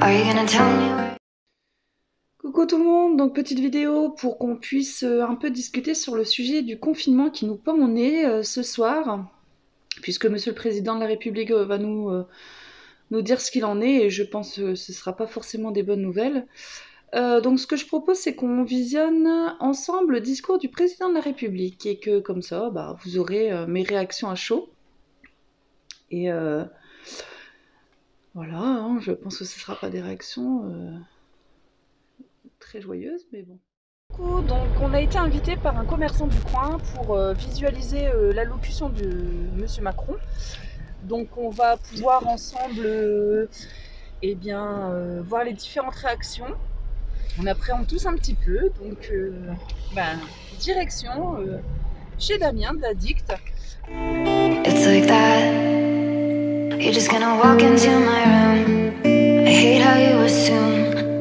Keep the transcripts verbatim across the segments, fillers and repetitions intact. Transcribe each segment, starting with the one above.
Coucou tout le monde, donc petite vidéo pour qu'on puisse euh, un peu discuter sur le sujet du confinement qui nous pend au nez euh, ce soir, puisque Monsieur le Président de la République euh, va nous, euh, nous dire ce qu'il en est, et je pense que ce ne sera pas forcément des bonnes nouvelles. Euh, donc ce que je propose, c'est qu'on visionne ensemble le discours du Président de la République, et que comme ça, bah, vous aurez euh, mes réactions à chaud. Et euh, voilà, hein, je pense que ce ne sera pas des réactions... Euh... très joyeuse, mais bon. Donc on a été invité par un commerçant du coin pour euh, visualiser euh, l'allocution de Monsieur Macron. Donc on va pouvoir ensemble euh, eh bien, euh, voir les différentes réactions. On appréhende tous un petit peu, donc euh, ben, direction euh, chez Damien d'Addict. It's like that. You're just gonna walk into my room. I hate how you assume.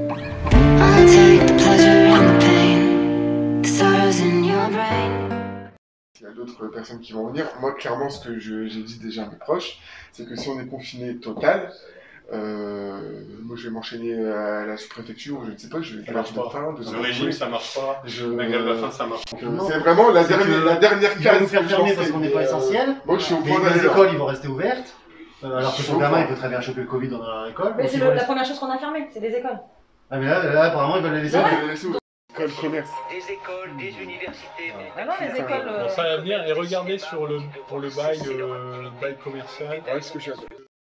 Il y a d'autres personnes qui vont venir. Moi, clairement, ce que j'ai dit déjà à mes proches, c'est que si on est confiné total, euh, moi je vais m'enchaîner à la sous-préfecture, je ne sais pas, je vais faire de faim. De le régime, ça marche pas. Je... La grève de la faim, ça marche pas. C'est vraiment la dernière, la dernière case. Ils vont nous faire fermer parce qu'on n'est pas essentiel. Moi, je suis au point Les d'aller écoles, ils vont rester ouvertes. Euh, alors que ton gamin, il peut très bien choper le Covid dans leur école. Mais c'est la première chose qu'on a fermée, c'est des écoles. Ah mais là, là apparemment, ils veulent les laisser. École, commerce. Des écoles, des universités. Ah non, les écoles. Euh... Bon, ça va venir et regardez sur le, pour le bail, euh, le bail commercial. Ouais, ce que je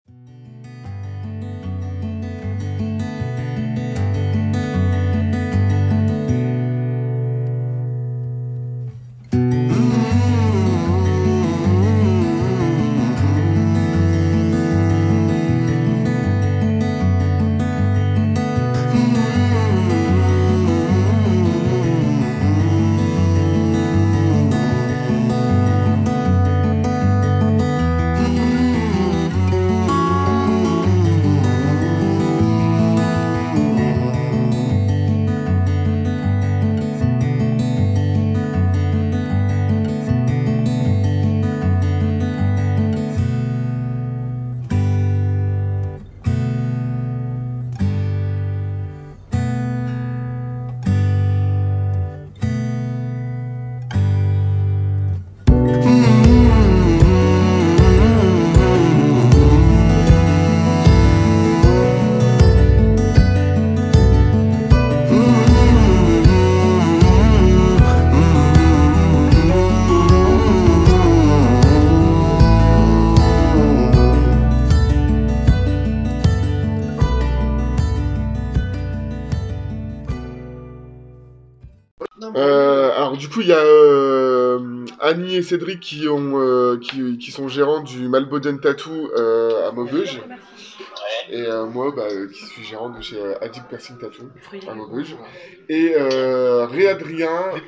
Euh, alors du coup il y a euh, Annie et Cédric qui, ont, euh, qui, qui sont gérants du Malboden Tattoo euh, à Maubeuge. Et euh, moi bah, qui suis gérant de chez euh, Addict Piercing Tattoo à Maubeuge. Et euh, Ré-Adrien. Euh, ouais,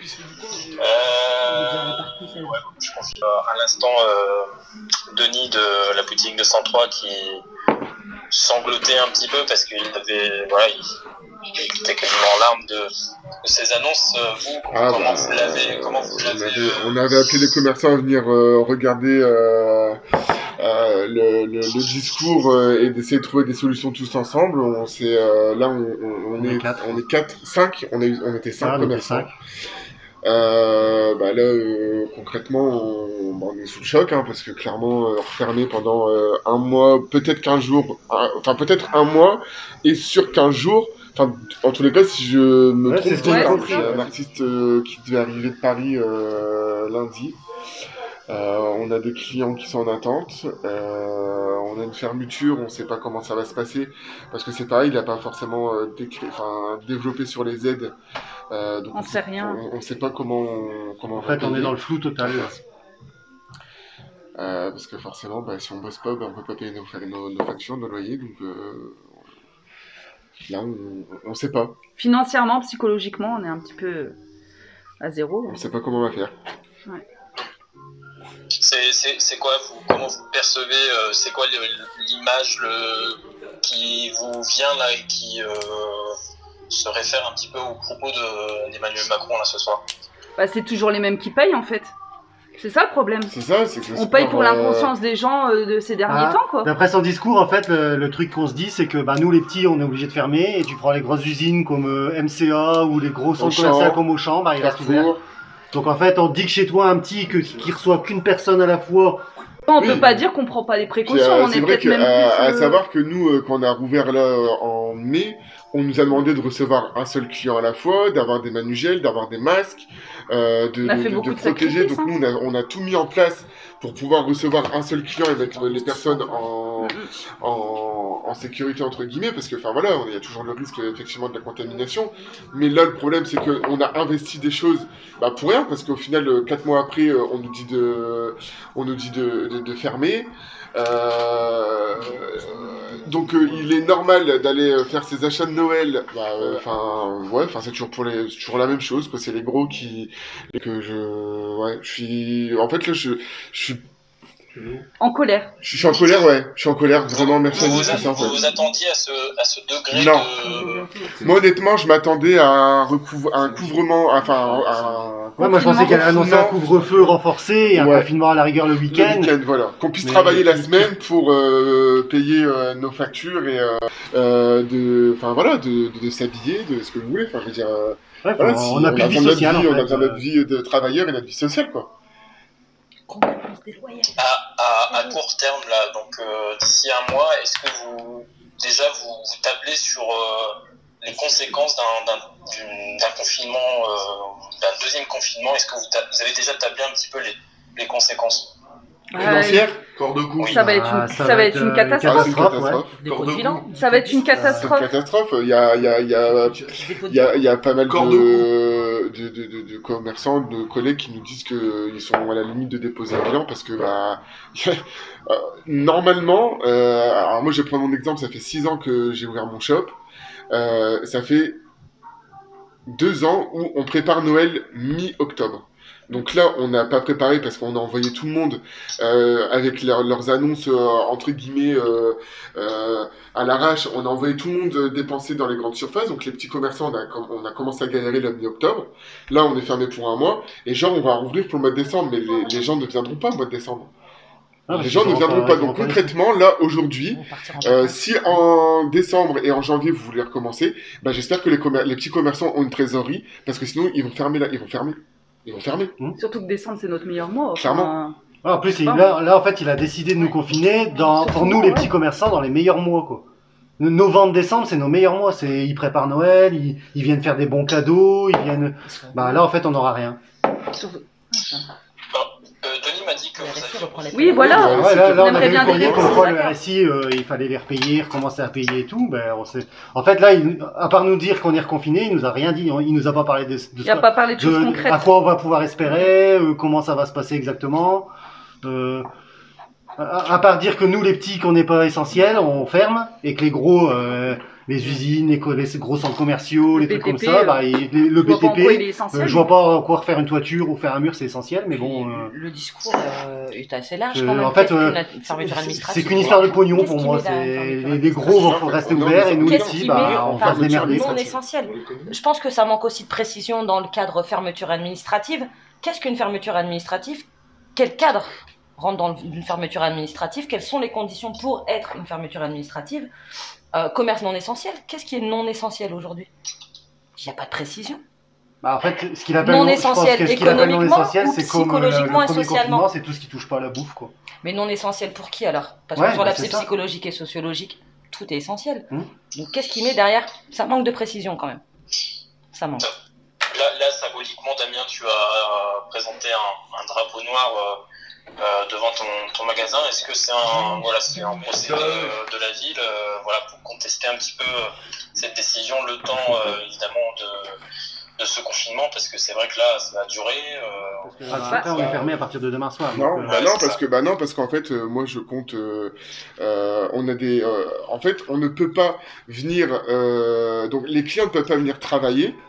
je confie euh, à l'instant euh, Denis de la boutique de cent trois qui sanglotait un petit peu parce qu'il avait voilà, il, il était quasiment en larmes de, de ces annonces. Vous, ah, comment, bah, vous l'avez, comment vous l'avez on, avait, on avait appelé les commerçants à venir euh, regarder euh, euh, le, le, le discours euh, et d'essayer de trouver des solutions tous ensemble. On s'est, euh, là, on, on, on, on est, est quatre. on est quatre, cinq, on, est, on était cinq ah, commerçants. Euh, bah là, euh, concrètement, on, bah on est sous le choc, hein, parce que clairement, euh, refermé pendant euh, un mois, peut-être quinze jours, un, enfin peut-être un mois, et sur quinze jours, enfin, en tous les cas, si je me ouais, trompe, ouais, c'est un artiste euh, qui devait arriver de Paris euh, lundi. Euh, on a des clients qui sont en attente, euh, on a une fermeture, on ne sait pas comment ça va se passer, parce que c'est pareil, il n'a pas forcément euh, décrit, développé sur les aides. Euh, donc on ne sait rien. On ne sait pas comment on, comment en fait, on est dans le flou total. Euh, parce que forcément, bah, si on bosse pas, bah, on peut pas payer nos, nos, nos factures, nos loyers, donc euh, là, on ne sait pas. Financièrement, psychologiquement, on est un petit peu à zéro. On ne sait pas comment on va faire. Ouais. C'est quoi, vous, comment vous percevez, euh, c'est quoi l'image le, qui vous vient là et qui euh, se réfère un petit peu aux propos d'Emmanuel Macron là ce soir? Bah, c'est toujours les mêmes qui payent en fait. C'est ça le problème. C'est ça, c'est que le On paye sport, pour euh, l'inconscience des gens euh, de ces derniers Ah, temps, quoi. D'après son discours, en fait, le, le truc qu'on se dit, c'est que bah, nous, les petits, on est obligé de fermer. Et tu prends les grosses usines comme euh, M C A ou les gros centres Auchan, commerciaux comme Auchan, bah, ils restent ouverts. Carrefour. Donc en fait, on dit que chez toi, un petit que, qui reçoit qu'une personne à la fois. On Oui. peut pas dire qu'on prend pas les Puis, précautions, euh, on c'est est vrai peut-être que, même à, plus... à euh, savoir que nous, euh, quand on a rouvert là euh, en mai, on nous a demandé de recevoir un seul client à la fois, d'avoir des manugels, d'avoir des masques, euh, de, On a de- fait de- beaucoup de de protéger. sacrifices, Donc hein. nous, on a, on a tout mis en place pour pouvoir recevoir un seul client et mettre les personnes en, en, en sécurité entre guillemets, parce que enfin voilà, il y a toujours le risque effectivement de la contamination. Mais là, le problème, c'est qu'on a investi des choses bah, pour rien, parce qu'au final, euh, quatre mois après, euh, on nous dit de, on nous dit de, de, de fermer. Euh, donc euh, il est normal d'aller euh, faire ses achats de Noël. Enfin ouais, enfin c'est toujours pour les, c'est toujours la même chose. Quoi. C'est les gros qui que je, ouais, je suis. En fait là, je, je suis, En colère. je suis en colère, ouais. Je suis en colère. Vraiment, merci à Vous vous, vous, c'est ça en vous fait. vous attendiez à ce, à ce degré Non. de... Moi honnêtement, je m'attendais à un, recouvre, à un couvrement, enfin à un Ouais, moi je pensais qu'elle annonçait un couvre-feu renforcé et un Ouais. confinement à la rigueur le le week-end. week-end, voilà. Qu'on puisse Mais- travailler la semaine pour euh, payer euh, nos factures et euh, euh, de, enfin voilà, de, de, de s'habiller, de ce que vous voulez. Enfin, je veux dire, euh, Ouais, voilà, faut- si on a plus de vie besoin sociale. notre vie, en on a fait, besoin de notre euh. vie de travailleur et notre vie sociale, quoi. À, à, à court terme, là, donc euh, d'ici un mois, est-ce que vous, déjà, vous, vous tablez sur euh, les conséquences d'un, d'un, d'une- d'un confinement, euh, d'un deuxième confinement? Est-ce que vous, ta- vous avez déjà tablé un petit peu les, les conséquences? Financière, corps de cou. Ça va être une, Ah, ça va être une euh, Ah, catastrophe. c'est une catastrophe, catastrophe. Dépôt de bilan. Ça va être une C'est une catastrophe. catastrophe. Il y a, il y a, il y a, Dépôt de il y a, il y a pas mal Corps de, de, de, de, de commerçants, de collègues qui nous disent qu'ils sont à la limite de déposer un bilan parce que bah, euh, normalement, euh, alors moi je vais prendre mon exemple, ça fait six ans que j'ai ouvert mon shop, euh, ça fait deux ans où on prépare Noël mi-octobre. Donc là, on n'a pas préparé parce qu'on a envoyé tout le monde euh, avec leur- leurs annonces euh, entre guillemets euh, euh, à l'arrache. On a envoyé tout le monde euh, dépenser dans les grandes surfaces. Donc les petits commerçants, on a, com- on a commencé à galérer le mi-octobre. Là, on est fermé pour un mois. Et genre, on va rouvrir pour le mois de décembre. Mais les, les gens ne viendront pas au mois de décembre. Ah, parce les qu'ils gens ne auront viendront pas- pas. ils auront Donc pas les concrètement, là, aujourd'hui, Ils vont partir en euh, vacances. si en décembre et en janvier vous voulez recommencer, bah, j'espère que les, commer- les petits commerçants ont une trésorerie parce que sinon ils vont fermer là, ils vont fermer, ils vont fermer. Surtout que décembre, c'est notre meilleur mois. enfin, Clairement. Ah, en plus, il- Pas. là, là, en fait, il a décidé de nous confiner dans, pour nous, les petits commerçants, dans les meilleurs mois, quoi. No- Novembre, décembre, c'est nos meilleurs mois. C'est, ils préparent Noël, ils, ils viennent faire des bons cadeaux, ils viennent. Bah là, en fait, on n'aura rien. surtout- Bon, euh, Denis m'a dit que Le vous R S I aviez... reprend les Oui, paiements. voilà. Ouais, Ouais, c'est là, que- là, on on aimerait avait bien eu le courrier des comme réponses, quoi le d'accord. R S I, euh, il fallait les repayer, recommencer à payer et tout. Ben, on sait... En fait, là, il, à part nous dire qu'on est reconfiné, il nous a rien dit. Il nous a pas parlé de, de, Il ce n'a pas parlé de choses de- concrètes. à quoi on va pouvoir espérer, euh, comment ça va se passer exactement. Euh, à, à part dire que nous, les petits, qu'on n'est pas essentiels, on ferme, et que les gros, euh, les usines, les, co- les gros centres commerciaux, Le les trucs comme B T P, ça, euh, bah, il- les- le Je vois pas en quoi il B T P, est essentiel. euh, je vois pas en quoi refaire une toiture ou faire un mur, c'est essentiel, mais Puis, bon. euh, le discours euh, est assez large Euh, quand même. en fait, Qu'est-ce euh, qu'une ad- fermeture c'est administrative qu'une histoire de pognon Qu'est-ce pour qui moi. met la C'est fermeture les, les gros vont administrative rester Non, ouverts et nous les Qu'est-ce petits, qui bah, met on enfin, va se démerder. non essentiel? Je pense que ça manque aussi de précision dans le cadre fermeture administrative. Qu'est-ce qu'une fermeture administrative? Quel cadre rentre dans une fermeture administrative? Quelles sont les conditions pour être une fermeture administrative? Euh, commerce non essentiel, qu'est-ce qui est non essentiel aujourd'hui? Il n'y a pas de précision. Bah, en fait, ce qu'il appelle Non je pense essentiel que ce qu'il appelle non économiquement essentiel, ou c'est comme euh, le, le psychologiquement et premier socialement. confinement, c'est tout ce qui touche pas à la bouffe, quoi. Mais non essentiel pour qui alors? Parce Ouais, que sur bah, l'aspect c'est ça. psychologique et sociologique, tout est essentiel. Hmm. Donc qu'est-ce qui met derrière? Ça manque de précision quand même. Ça manque. Là, là, symboliquement, Damien, tu as euh, présenté un, un drapeau noir euh, euh, devant ton, ton magasin. Est-ce que c'est un, voilà, c'est un procès de, de la ville euh, voilà, pour contester un petit peu euh, cette décision, le temps euh, évidemment de, de ce confinement? Parce que c'est vrai que là, ça va durer. Euh, Parce que, bah, après, on est fermé à partir de demain soir. Non, donc, euh, bah ouais, non, c'est parce ça. que bah non, parce qu'en fait, euh, moi je compte. euh, euh, on a des. euh, en fait, on ne peut pas venir. euh, donc les clients ne peuvent pas venir travailler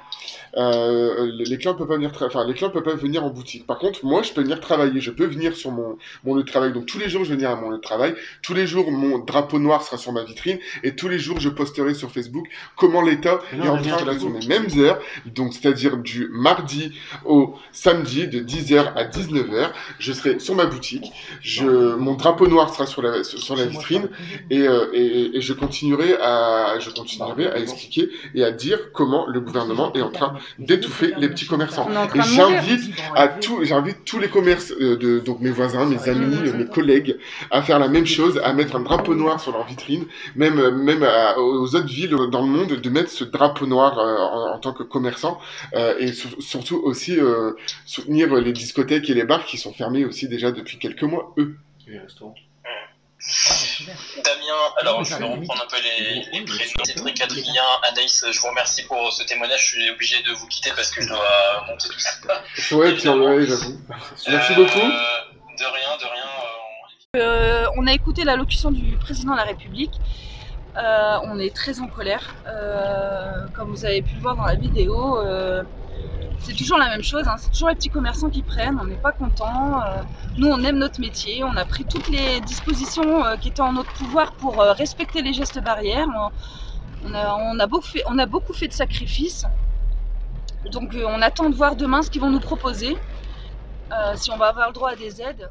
euh, les clients peuvent pas venir, enfin les clients peuvent pas venir en boutique. Par contre, moi, je peux venir travailler, je peux venir sur mon mon lieu de travail. Donc tous les jours, je vais venir à mon lieu de travail. Tous les jours, mon drapeau noir sera sur ma vitrine et tous les jours, je posterai sur Facebook comment l'État est en train de sur les mêmes heures. Donc c'est-à-dire du mardi au samedi de dix heures à dix-neuf heures, je serai sur ma boutique. Je mon drapeau noir sera sur la sur la vitrine et euh, et, et je continuerai à je continuerai à expliquer et à dire comment le gouvernement est en train d'étouffer les petits commerçants. Et j'invite à tous, j'invite tous les commerces, euh, de, donc mes voisins, mes amis, euh, mes collègues, à faire la même chose, à mettre un drapeau noir sur leur vitrine, même, même à, aux autres villes dans le monde, de mettre ce drapeau noir euh, en, en tant que commerçant, euh, et sur, surtout aussi euh, soutenir les discothèques et les bars qui sont fermés aussi déjà depuis quelques mois, eux. Et les restaurants. Damien, alors je vais reprendre un peu les, les prénoms. Cédric, Adrien, Anaïs, je vous remercie pour ce témoignage. Je suis obligé de vous quitter parce que je dois monter tout ça. Ouais, puis ouais, j'avoue. Merci beaucoup. De rien, de rien. Euh... Euh, on a écouté l'allocution du président de la République. Euh, on est très en colère. Euh, comme vous avez pu le voir dans la vidéo, euh, c'est toujours la même chose, hein. C'est toujours les petits commerçants qui prennent, on n'est pas contents. Euh, nous, on aime notre métier, on a pris toutes les dispositions euh, qui étaient en notre pouvoir pour euh, respecter les gestes barrières. On, on, a, on, a beaucoup fait, on a beaucoup fait de sacrifices. Donc euh, on attend de voir demain ce qu'ils vont nous proposer, euh, si on va avoir le droit à des aides.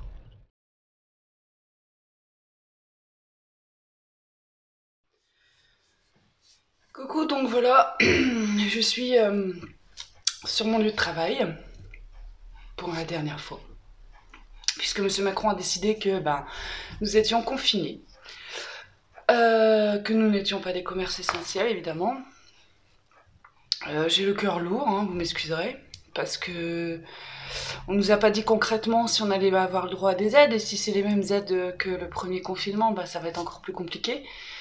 Coucou, donc voilà, je suis euh, sur mon lieu de travail pour la dernière fois, puisque M. Macron a décidé que bah, nous étions confinés, euh, que nous n'étions pas des commerces essentiels évidemment. Euh, J'ai le cœur lourd, hein, vous m'excuserez, parce que on nous a pas dit concrètement si on allait avoir le droit à des aides, et si c'est les mêmes aides que le premier confinement, bah, ça va être encore plus compliqué.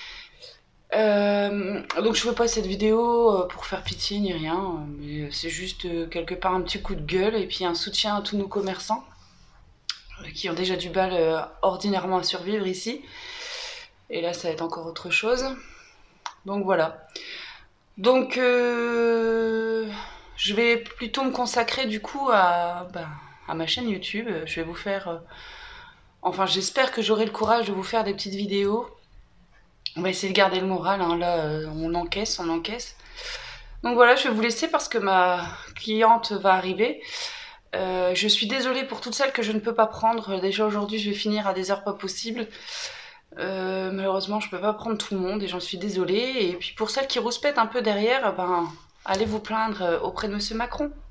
Euh, donc je fais pas cette vidéo pour faire pitié ni rien, mais c'est juste quelque part un petit coup de gueule et puis un soutien à tous nos commerçants qui ont déjà du mal euh, ordinairement à survivre ici, et là ça va être encore autre chose. Donc voilà, donc euh, je vais plutôt me consacrer du coup à, bah, à ma chaîne YouTube. Je vais vous faire euh, enfin j'espère que j'aurai le courage de vous faire des petites vidéos. On va essayer de garder le moral, hein. Là euh, on encaisse, on encaisse. Donc voilà, je vais vous laisser parce que ma cliente va arriver. Euh, je suis désolée pour toutes celles que je ne peux pas prendre. Déjà aujourd'hui je vais finir à des heures pas possibles. Euh, malheureusement je peux pas prendre tout le monde et j'en suis désolée. Et puis pour celles qui rouspètent un peu derrière, ben, allez vous plaindre auprès de M. Macron.